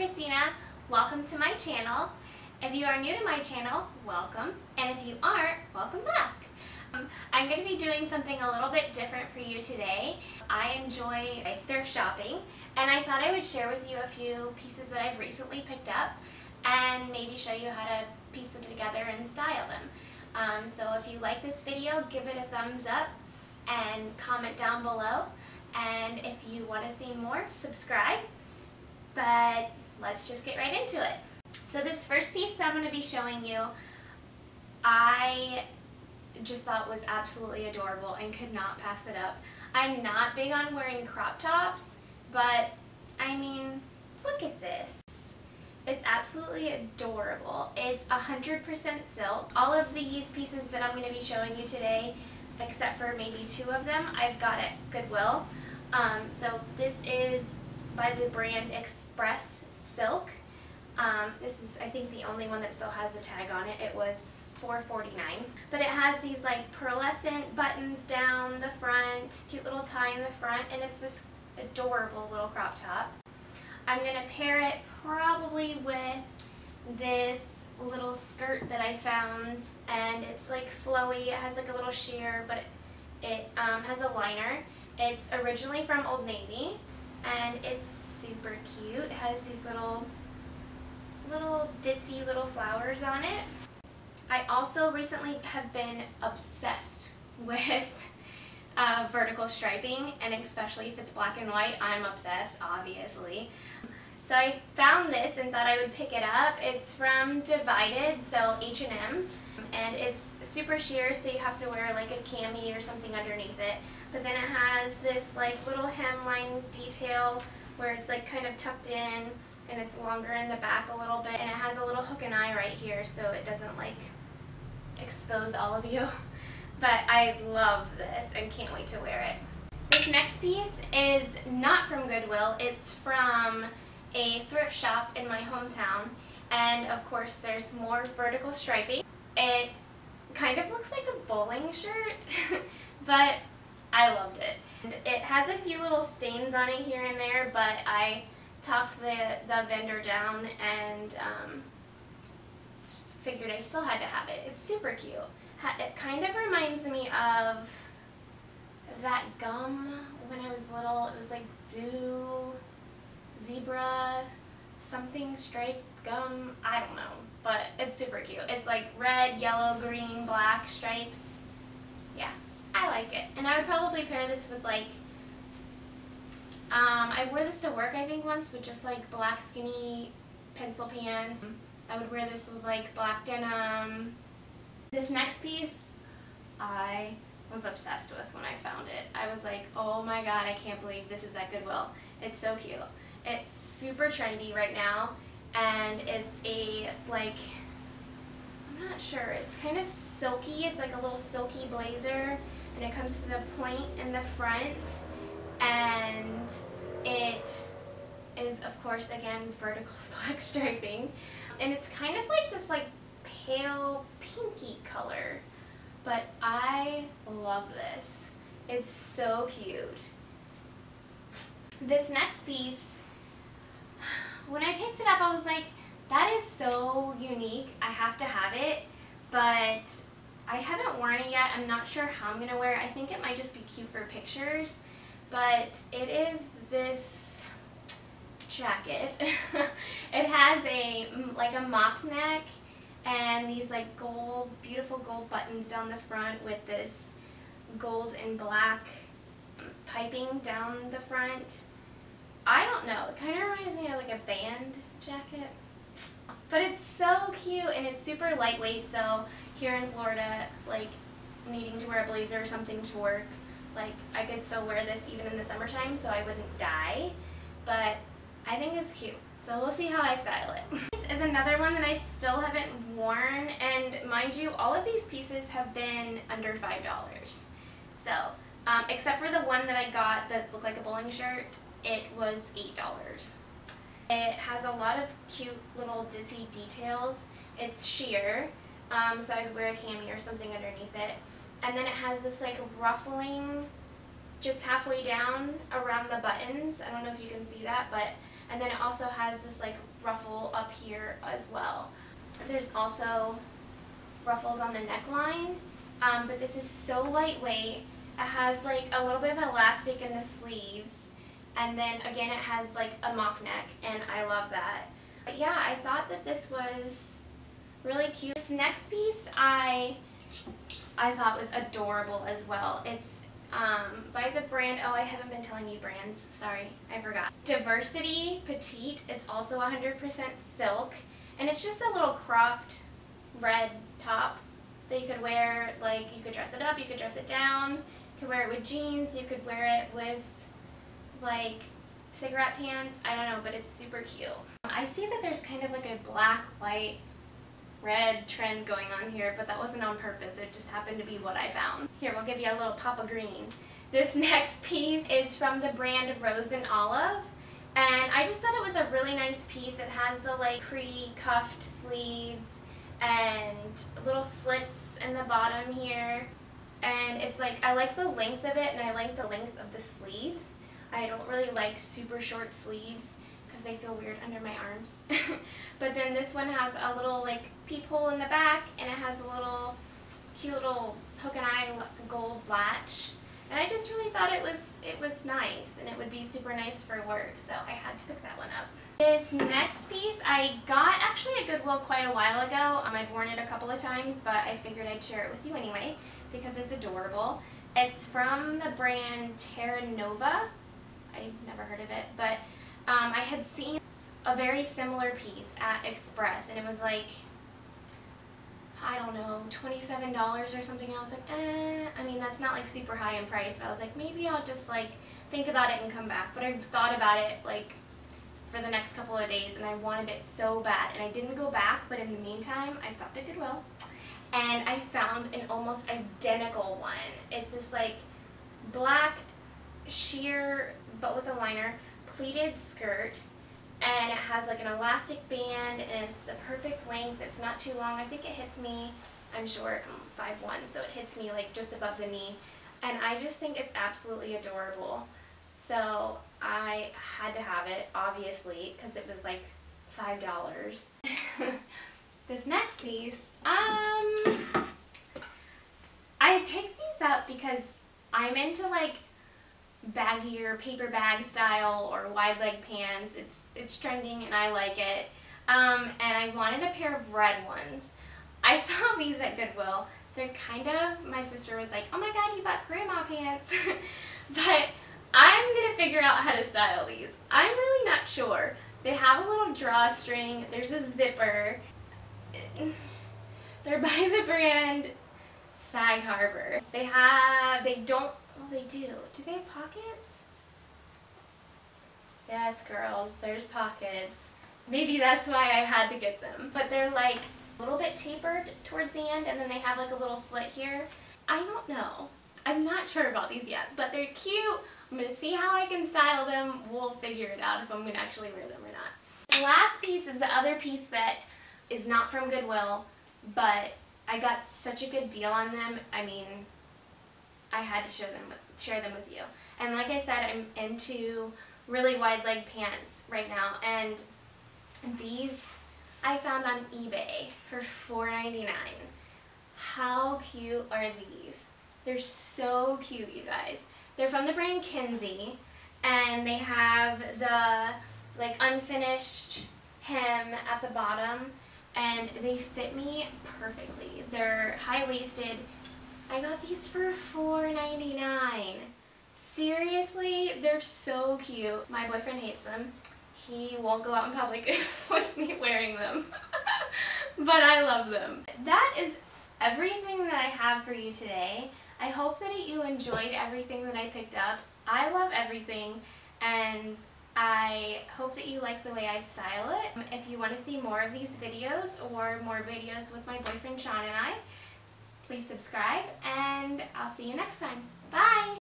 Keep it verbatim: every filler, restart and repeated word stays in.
Christina. Welcome to my channel. If you are new to my channel, welcome. And if you aren't, welcome back. Um, I'm going to be doing something a little bit different for you today. I enjoy thrift shopping, and I thought I would share with you a few pieces that I've recently picked up and maybe show you how to piece them together and style them. Um, so if you like this video, give it a thumbs up and comment down below. And if you want to see more, subscribe. But let's just get right into it. So this first piece that I'm going to be showing you, I just thought was absolutely adorable and could not pass it up. I'm not big on wearing crop tops, but I mean, look at this. It's absolutely adorable. It's one hundred percent silk. All of these pieces that I'm going to be showing you today, except for maybe two of them, I've got at Goodwill. Um, so this is by the brand Express Silk. Um, this is, I think, the only one that still has the tag on it. It was four forty-nine. But it has these like pearlescent buttons down the front, cute little tie in the front, and it's this adorable little crop top. I'm going to pair it probably with this little skirt that I found, and it's like flowy. It has like a little sheer, but it, it um, has a liner. It's originally from Old Navy, and it's super cute. It has these little little ditzy little flowers on it. I also recently have been obsessed with uh, vertical striping, and especially if it's black and white, I'm obsessed, obviously. So I found this and thought I would pick it up. It's from Divided, so H and M, and it's super sheer, so you have to wear like a cami or something underneath it. But then it has this like little hemline detail where it's like kind of tucked in, and it's longer in the back a little bit, and it has a little hook and eye right here so it doesn't like expose all of you. But I love this and can't wait to wear it. This next piece is not from Goodwill. It's from a thrift shop in my hometown, and of course there's more vertical striping. It kind of looks like a bowling shirt, but I loved it. And it has a few little stains on it here and there, but I talked the, the vendor down and um, figured I still had to have it. It's super cute. It kind of reminds me of that gum when I was little. It was like zoo, zebra, something striped gum. I don't know, but it's super cute. It's like red, yellow, green, black stripes. Yeah, I like it. And I would probably pair this with like, um, I wore this to work I think once with just like black skinny pencil pants. I would wear this with like black denim. This next piece I was obsessed with when I found it. I was like, oh my god, I can't believe this is at Goodwill. It's so cute. It's super trendy right now, and it's a like, I'm not sure, it's kind of silky. It's like a little silky blazer, and it comes to the point in the front, and it is of course again vertical black striping, and it's kind of like this like pale pinky color, but I love this. It's so cute. This next piece, when I picked it up I was like, that is so unique, I have to have it, but I haven't worn it yet. I'm not sure how I'm going to wear it. I think it might just be cute for pictures, but it is this jacket. It has a like a mock neck and these like gold, beautiful gold buttons down the front with this gold and black piping down the front. I don't know, it kind of reminds me of like a band jacket. But it's so cute, and it's super lightweight, so here in Florida, like needing to wear a blazer or something to work, like I could still wear this even in the summertime so I wouldn't die. But I think it's cute, so we'll see how I style it. This is another one that I still haven't worn, and mind you, all of these pieces have been under five dollars. So, um, except for the one that I got that looked like a bowling shirt, it was eight dollars. It has a lot of cute little ditzy details. It's sheer, um, so I'd wear a cami or something underneath it. And then it has this like ruffling just halfway down around the buttons. I don't know if you can see that, but and then it also has this like ruffle up here as well. There's also ruffles on the neckline, um, but this is so lightweight. It has like a little bit of elastic in the sleeves, and then again it has like a mock neck, and I love that. But yeah, I thought that this was really cute. This next piece I I thought was adorable as well. It's um, by the brand, oh I haven't been telling you brands, sorry, I forgot. Diversity Petite. It's also one hundred percent silk, and it's just a little cropped red top that you could wear, like you could dress it up, you could dress it down, you could wear it with jeans, you could wear it with like cigarette pants, I don't know, but it's super cute. I see that there's kind of like a black, white, red trend going on here, but that wasn't on purpose, it just happened to be what I found. Here, we'll give you a little pop of green. This next piece is from the brand Rose and Olive, and I just thought it was a really nice piece. It has the like pre-cuffed sleeves and little slits in the bottom here, and it's like, I like the length of it and I like the length of the sleeves. I don't really like super short sleeves because they feel weird under my arms. But then this one has a little like peephole in the back, and it has a little cute little hook and eye gold latch. And I just really thought it was it was nice, and it would be super nice for work, so I had to pick that one up. This next piece I got actually at Goodwill quite a while ago. Um, I've worn it a couple of times, but I figured I'd share it with you anyway because it's adorable. It's from the brand Terra Nova. I've never heard of it, but um, I had seen a very similar piece at Express, and it was like, I don't know, twenty-seven dollars or something. And I was like, eh, I mean, that's not like super high in price, but I was like, maybe I'll just like think about it and come back. But I thought about it like for the next couple of days, and I wanted it so bad, and I didn't go back, but in the meantime, I stopped at Goodwill, and I found an almost identical one. It's this like black sheer, but with a liner, pleated skirt, and it has like an elastic band, and it's the perfect length. It's not too long. I think it hits me, I'm short, I'm five one, so it hits me like just above the knee, and I just think it's absolutely adorable. So I had to have it, obviously, because it was like five dollars. This next piece, um, I picked these up because I'm into like baggier paper bag style or wide leg pants. It's it's trending and I like it. Um, and I wanted a pair of red ones. I saw these at Goodwill. They're kind of, my sister was like, oh my god, you bought grandma pants. But I'm gonna figure out how to style these. I'm really not sure. They have a little drawstring, there's a zipper. They're by the brand Sag Harbor. They have, they don't, oh they do. Do they have pockets? Yes, girls, there's pockets. Maybe that's why I had to get them. But they're like a little bit tapered towards the end, and then they have like a little slit here. I don't know. I'm not sure about these yet, but they're cute. I'm going to see how I can style them. We'll figure it out if I'm going to actually wear them or not. The last piece is the other piece that is not from Goodwill, but I got such a good deal on them. I mean, I had to show them, share them with you. And like I said, I'm into really wide leg pants right now, and these I found on eBay for four ninety-nine. How cute are these? They're so cute, you guys. They're from the brand Kinsey, and they have the like unfinished hem at the bottom, and they fit me perfectly. They're high-waisted. I got these for four ninety-nine. Seriously, they're so cute. My boyfriend hates them. He won't go out in public with me wearing them. But I love them. That is everything that I have for you today. I hope that you enjoyed everything that I picked up. I love everything, and I hope that you like the way I style it. If you want to see more of these videos or more videos with my boyfriend Sean and I, please subscribe, and I'll see you next time. Bye!